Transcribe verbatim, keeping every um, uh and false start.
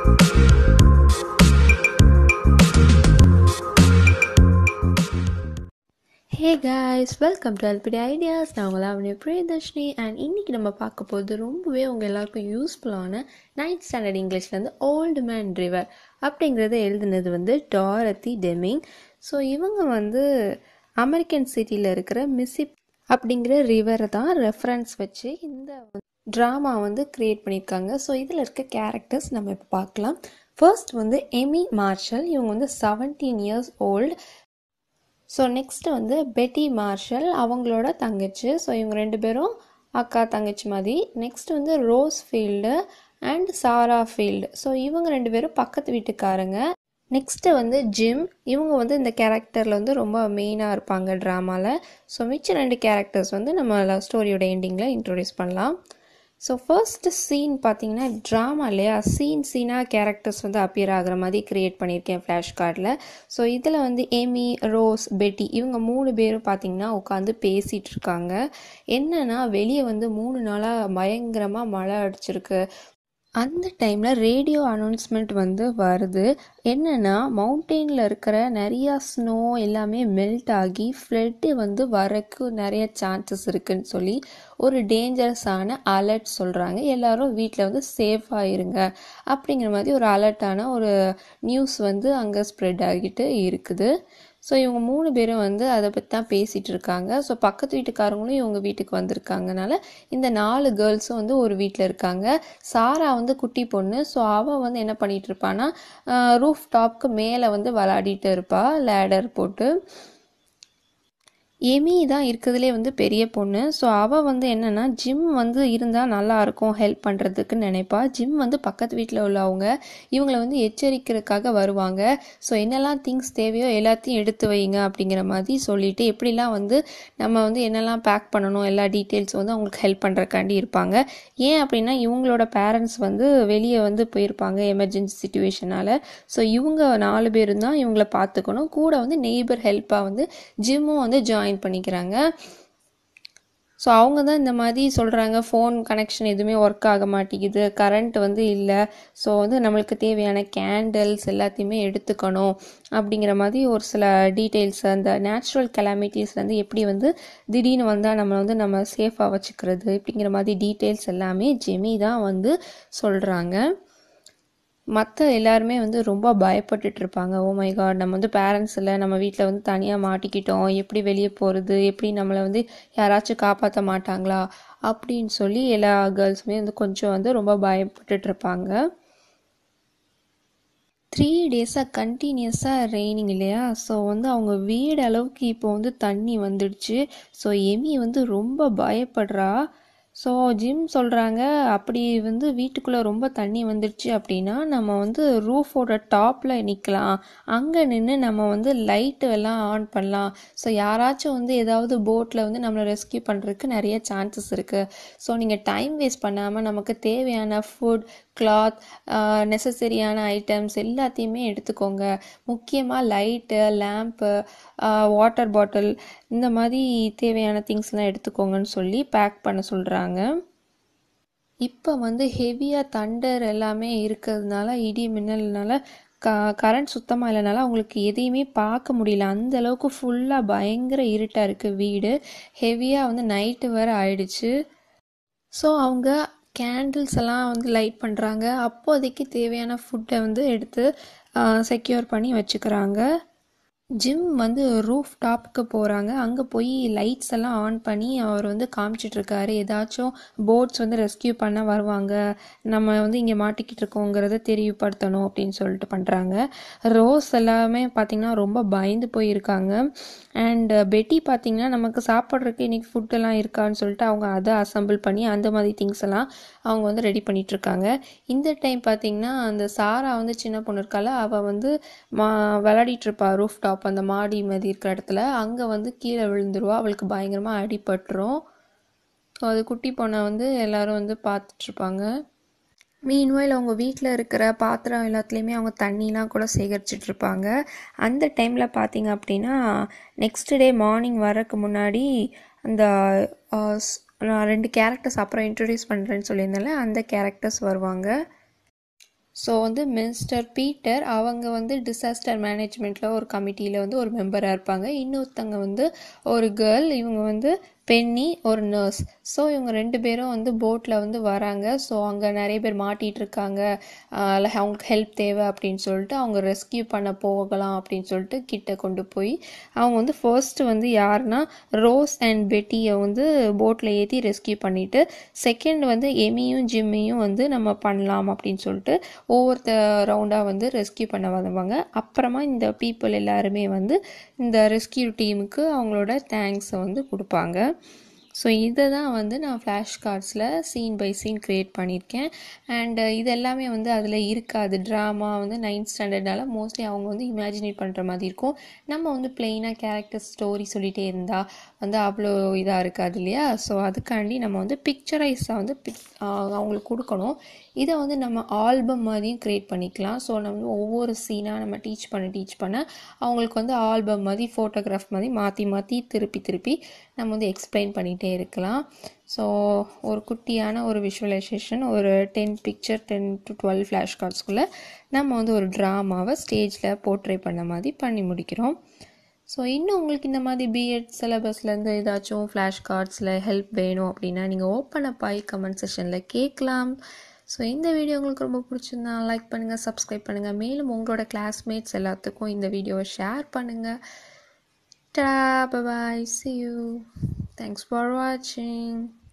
Hey guys, welcome to L P D Ideas. நான் உங்கள் அவனே பிரியதர்ஷினி அண்ட் இன்றைக்கி நம்ம பார்க்க போகிறது ரொம்பவே உங்கள் எல்லாருக்கும் யூஸ்ஃபுல்லான நைன்த் ஸ்டாண்டர்ட் இங்கிலீஷ்லேருந்து ஓல்டு மேன் ரிவர் அப்படிங்கிறத எழுதுனது வந்து டாரத்தி டெமிங். ஸோ இவங்க வந்து அமெரிக்கன் சிட்டியில் இருக்கிற மிசிப் அப்படிங்கிற ரிவரை தான் ரெஃபரன்ஸ் வச்சு இந்த ட்ராமா வந்து க்ரியேட் பண்ணியிருக்காங்க. ஸோ இதில் இருக்க கேரக்டர்ஸ் நம்ம இப்போ பார்க்கலாம். ஃபர்ஸ்ட் வந்து எமி மார்ஷல், இவங்க வந்து seventeen years old. So next வந்து பெட்டி மார்ஷல், அவங்களோட தங்கச்சி. ஸோ இவங்க ரெண்டு பேரும் அக்கா தங்கச்சி மாதிரி. நெக்ஸ்ட் வந்து Rose Field and Sarah Field. So இவங்க ரெண்டு பேரும் பக்கத்து வீட்டுக்காரங்க. நெக்ஸ்ட்டு வந்து ஜிம், இவங்க வந்து இந்த கேரக்டரில் வந்து ரொம்ப மெயினாக இருப்பாங்க ட்ராமாவில். ஸோ மிச்ச ரெண்டு கேரக்டர்ஸ் வந்து நம்ம ஸ்டோரியோட எண்டிங்கில் இன்ட்ரோடியூஸ் பண்ணலாம். ஸோ ஃபர்ஸ்ட் சீன் பார்த்தீங்கன்னா ட்ராமா இல்லையா, சீன் சீனாக கேரக்டர்ஸ் வந்து அப்பியர் ஆகிற மாதிரி க்ரியேட் பண்ணியிருக்கேன் ஃப்ளாஷ் கார்டில். ஸோ இதில் வந்து எமி, ரோஸ், பெட்டி இவங்க மூணு பேரும் பார்த்தீங்கன்னா உட்காந்து பேசிகிட்டு இருக்காங்க. என்னன்னா வெளியே வந்து மூணு நாளாக பயங்கரமாக மழை அடிச்சிருக்கு. அந்த டைமில் ரேடியோ அனௌன்ஸ்மெண்ட் வந்து வருது. என்னென்னா மவுண்டெயினில் இருக்கிற நிறையா ஸ்னோ எல்லாமே மெல்ட் ஆகி ஃப்ளட்டு வந்து வரக்கு நிறைய சான்சஸ் இருக்குதுன்னு சொல்லி ஒரு டேஞ்சரஸான அலர்ட் சொல்கிறாங்க. எல்லோரும் வீட்டில் வந்து சேஃபாக இருங்க அப்படிங்கிற மாதிரி ஒரு அலர்ட்டான ஒரு நியூஸ் வந்து அங்கே ஸ்ப்ரெட் ஆகிட்டு இருக்குது. ஸோ இவங்க மூணு பேரும் வந்து அதை பற்றி தான் பேசிகிட்டு இருக்காங்க. ஸோ பக்கத்து வீட்டுக்காரங்களும் இவங்க வீட்டுக்கு வந்திருக்காங்கனால இந்த நாலு கேர்ள்ஸும் வந்து ஒரு வீட்டில் இருக்காங்க. சாரா வந்து குட்டி பொண்ணு. ஸோ அவள் வந்து என்ன பண்ணிகிட்டு இருப்பான்னா ரூஃப் டாப்க்கு மேலே வந்து விளையாடிட்டு இருப்பாள் லேடர் போட்டு. எமி தான் இருக்கிறதுலே வந்து பெரிய பொண்ணு. ஸோ அவள் வந்து என்னென்னா ஜிம் வந்து இருந்தால் நல்லாயிருக்கும் ஹெல்ப் பண்ணுறதுக்குன்னு நினைப்பா. ஜிம் வந்து பக்கத்து வீட்டில் உள்ளவங்க இவங்களை வந்து எச்சரிக்கிறதுக்காக வருவாங்க. ஸோ என்னெல்லாம் திங்ஸ் தேவையோ எல்லாத்தையும் எடுத்து வைங்க அப்படிங்கிற மாதிரி சொல்லிவிட்டு எப்படிலாம் வந்து நம்ம வந்து என்னெல்லாம் பேக் பண்ணணும் எல்லா டீட்டெயில்ஸும் வந்து அவங்களுக்கு ஹெல்ப் பண்ணுறக்காண்டி இருப்பாங்க. ஏன் அப்படின்னா இவங்களோட பேரண்ட்ஸ் வந்து வெளியே வந்து போயிருப்பாங்க எமர்ஜென்சி சிச்சுவேஷனால். ஸோ இவங்க நாலு பேரும் தான் இவங்களை பார்த்துக்கணும். கூட வந்து நெய்பர் ஹெல்ப்பாக வந்து ஜிம்மும் வந்து ஜாயின் பண்ணிக்கிறாங்க. ஸோ அவங்க தான் இந்த மாதிரி சொல்கிறாங்க, ஃபோன் கனெக்ஷன் எதுவுமே ஒர்க் ஆக மாட்டேங்குது, கரண்ட் வந்து இல்லை, ஸோ வந்து நம்மளுக்கு தேவையான கேண்டில்ஸ் எல்லாத்தையுமே எடுத்துக்கணும் அப்படிங்கிற மாதிரி ஒரு சில டீட்டெயில்ஸ், அந்த நேச்சுரல் கெலாமிட்டிஸ்லேருந்து எப்படி வந்து திடீர்னு வந்தால் நம்ம வந்து நம்ம சேஃபாக வச்சுக்கிறது இப்படிங்கிற மாதிரி டீட்டெயில்ஸ் எல்லாமே ஜெமி தான் வந்து சொல்கிறாங்க. மற்ற எல்லாருமே வந்து ரொம்ப பயப்பட்டுட்டு இருப்பாங்க. ஓ மை காட், நம்ம வந்து பேரண்ட்ஸ் இல்லை, நம்ம வீட்டில் வந்து தனியாக மாட்டிக்கிட்டோம், எப்படி வெளியே போகிறது, எப்படி நம்மளை வந்து யாராச்சும் காப்பாற்ற மாட்டாங்களா அப்படின்னு சொல்லி எல்லா கேர்ள்ஸுமே வந்து கொஞ்சம் வந்து ரொம்ப பயப்பட்டுட்டு இருப்பாங்க. த்ரீ டேஸாக கண்டினியூஸாக ரெய்னிங் இல்லையா. ஸோ வந்து அவங்க வீடு அளவுக்கு இப்போ வந்து தண்ணி வந்துடுச்சு. ஸோ எமி வந்து ரொம்ப பயப்படுறா. ஸோ ஜிம் சொல்கிறாங்க, அப்படி வந்து வீட்டுக்குள்ளே ரொம்ப தண்ணி வந்துடுச்சு அப்படின்னா நம்ம வந்து ரூஃபோட டாப்பில் நிற்கலாம், அங்கே நின்று நம்ம வந்து லைட்டு எல்லாம் ஆன் பண்ணலாம். ஸோ யாராச்சும் வந்து ஏதாவது போட்டில் வந்து நம்மளை ரெஸ்கியூ பண்ணுறதுக்கு நிறைய சான்சஸ் இருக்குது. ஸோ நீங்கள் டைம் வேஸ்ட் பண்ணாமல் நமக்கு தேவையான ஃபுட், கிளாத், நெசசரியான ஐட்டம்ஸ் எல்லாத்தையுமே எடுத்துக்கோங்க. முக்கியமாக லைட்டு, லேம்ப்பு, வாட்டர் பாட்டில் இந்த மாதிரி தேவையான திங்ஸ்லாம் எடுத்துக்கோங்கன்னு சொல்லி பேக் பண்ண சொல்கிறாங்க. இப்போ வந்து ஹெவியாக தண்டர் எல்லாமே இருக்கிறதுனால, இடி மின்னல்னால க கரண்ட் சுத்தமாக இல்லைனால அவங்களுக்கு எதையுமே பார்க்க முடியல. அந்த அளவுக்கு ஃபுல்லாக பயங்கர இருட்டாக இருக்குது வீடு. ஹெவியாக வந்து நைட்டு வேறு ஆயிடுச்சு. ஸோ அவங்க கேண்டில்ஸ் எல்லாம் வந்து லைட் பண்ணுறாங்க. அப்போதைக்கு தேவையான ஃபுட்டை வந்து எடுத்து செக்யூர் பண்ணி வச்சுக்கிறாங்க. ஜிம் வந்து ரூஃப் டாப்புக்கு போகிறாங்க. அங்கே போய் லைட்ஸ் எல்லாம் ஆன் பண்ணி அவர் வந்து காமிச்சிட்ருக்காரு. ஏதாச்சும் போட்ஸ் வந்து ரெஸ்கியூ பண்ண வருவாங்க, நம்ம வந்து இங்கே மாட்டிக்கிட்டு இருக்கோங்கிறத தெரியப்படுத்தணும் அப்படின்னு சொல்லிட்டு பண்ணுறாங்க. ரோஸ் எல்லாமே பார்த்திங்கன்னா ரொம்ப பயந்து போயிருக்காங்க. அண்ட் பெட்டி பார்த்திங்கன்னா நமக்கு சாப்பிட்றதுக்கு இன்றைக்கி ஃபுட்டெல்லாம் இருக்கான்னு சொல்லிட்டு அவங்க அதை அசம்பிள் பண்ணி அந்த மாதிரி திங்ஸ் எல்லாம் அவங்க வந்து ரெடி பண்ணிகிட்ருக்காங்க. இந்த டைம் பார்த்திங்கன்னா அந்த சாரா வந்து சின்ன பொண்ணு இருக்கால, அவள் வந்து மா விளையாடிட்டுருப்பா ரூஃப் டாப் அந்த மாடி மாதிரி இருக்கிற இடத்துல. அங்கே வந்து கீழே விழுந்துருவா, அவளுக்கு பயங்கரமாக அடிபட்டுரும். ஸோ அது குட்டி பொண்ணை வந்து எல்லோரும் வந்து பார்த்துட்ருப்பாங்க. மீன்வைல் அவங்க வீட்டில் இருக்கிற பாத்திரம் எல்லாத்துலேயுமே அவங்க தண்ணிலாம் கூட சேகரிச்சிட்ருப்பாங்க. அந்த டைமில் பார்த்திங்க அப்படின்னா நெக்ஸ்ட் டே மார்னிங் வரக்கு முன்னாடி அந்த நான் ரெண்டு கேரக்டர்ஸ் அப்புறம் இன்ட்ரடியூஸ் பண்ணுறேன்னு சொல்லியிருந்தேன்ல, அந்த கேரக்டர்ஸ் வருவாங்க. ஸோ வந்து மிஸ்டர் பீட்டர் அவங்க வந்து டிசாஸ்டர் மேனேஜ்மெண்ட்டில் ஒரு கமிட்டியில் வந்து ஒரு மெம்பராக இருப்பாங்க. இன்னொருத்தங்க வந்து ஒரு கேர்ள், இவங்க வந்து பென்னி ஒரு நர்ஸ். ஸோ இவங்க ரெண்டு பேரும் வந்து போட்டில் வந்து வராங்க. ஸோ அங்கே நிறைய பேர் மாட்டிகிட்டு இருக்காங்க, அவங்களுக்கு ஹெல்ப் தேவை அப்படின்னு சொல்லிட்டு அவங்க ரெஸ்கியூ பண்ண போகலாம் அப்படின்னு சொல்லிட்டு கிட்ட கொண்டு போய் அவங்க வந்து ஃபர்ஸ்ட்டு வந்து யாருன்னா ரோஸ் அண்ட் பெட்டியை வந்து போட்டில் ஏற்றி ரெஸ்கியூ பண்ணிவிட்டு செகண்ட் வந்து எமியும் ஜிம்மியும் வந்து நம்ம பண்ணலாம் அப்படின்னு சொல்லிட்டு ஒவ்வொருத்த ரவுண்டாக வந்து ரெஸ்கியூ பண்ண வருவாங்க. அப்புறமா இந்த பீப்புள் எல்லாருமே வந்து இந்த ரெஸ்கியூ டீமுக்கு அவங்களோட தேங்க்ஸை வந்து கொடுப்பாங்க. ஸோ இதை தான் வந்து நான் ஃப்ளாஷ் கார்ட்ஸில் சீன் பை சீன் க்ரியேட் பண்ணியிருக்கேன். அண்டு இது எல்லாமே வந்து அதில் இருக்காது. ட்ராமா வந்து நைன்த் ஸ்டாண்டர்ட்னால மோஸ்ட்லி அவங்க வந்து இமேஜினேட் பண்ணுற மாதிரி இருக்கும். நம்ம வந்து பிளெயினாக கேரக்டர் ஸ்டோரி சொல்லிகிட்டே இருந்தால் வந்து அவ்வளோ இதாக இருக்காது இல்லையா? ஸோ அதுக்காண்டி நம்ம வந்து பிக்சரைஸாக வந்து பிக் அவங்களுக்கு கொடுக்கணும். இதை வந்து நம்ம ஆல்பம் மாதிரியும் க்ரியேட் பண்ணிக்கலாம். ஸோ நம்ம ஒவ்வொரு சீனாக நம்ம டீச் பண்ண டீச் பண்ண அவங்களுக்கு வந்து ஆல்பம் மாதிரி ஃபோட்டோகிராஃப் மாதிரி மாற்றி மாற்றி திருப்பி திருப்பி நம்ம வந்து எக்ஸ்பிளைன் பண்ணிகிட்டே இருக்கலாம். ஸோ ஒரு குட்டியான ஒரு விஷுவலைசேஷன், ஒரு ten picture ten to twelve flash கார்ட்ஸ்குள்ளே நம்ம வந்து ஒரு ட்ராமாவை ஸ்டேஜில் போர்ட்ரே பண்ண மாதிரி பண்ணி முடிக்கிறோம். ஸோ இன்னும் உங்களுக்கு இந்த மாதிரி பிஎட் சிலபஸ்லேருந்து ஏதாச்சும் ஃப்ளாஷ் கார்ட்ஸில் ஹெல்ப் வேணும் அப்படின்னா நீங்கள் ஓப்பன் அப் ஆகி கமெண்ட் செஷனில் கேட்கலாம். ஸோ இந்த வீடியோ உங்களுக்கு ரொம்ப பிடிச்சிருந்தா லைக் பண்ணுங்கள், சப்ஸ்கிரைப் பண்ணுங்கள். மேலும் உங்களோட கிளாஸ்மேட்ஸ் எல்லாத்துக்கும் இந்த வீடியோவை ஷேர் பண்ணுங்கள். Ta, bye bye, see you. Thanks for watching.